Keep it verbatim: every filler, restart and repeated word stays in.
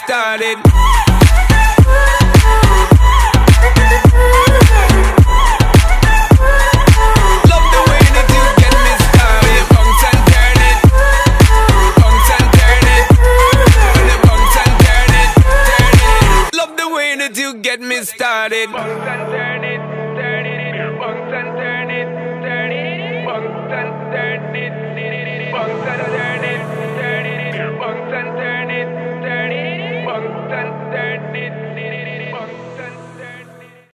started. Love the way that you get me started. Bounce and turn it, bounce and turn it, when you bounce and turn it, turn it. Love the way that you get me started.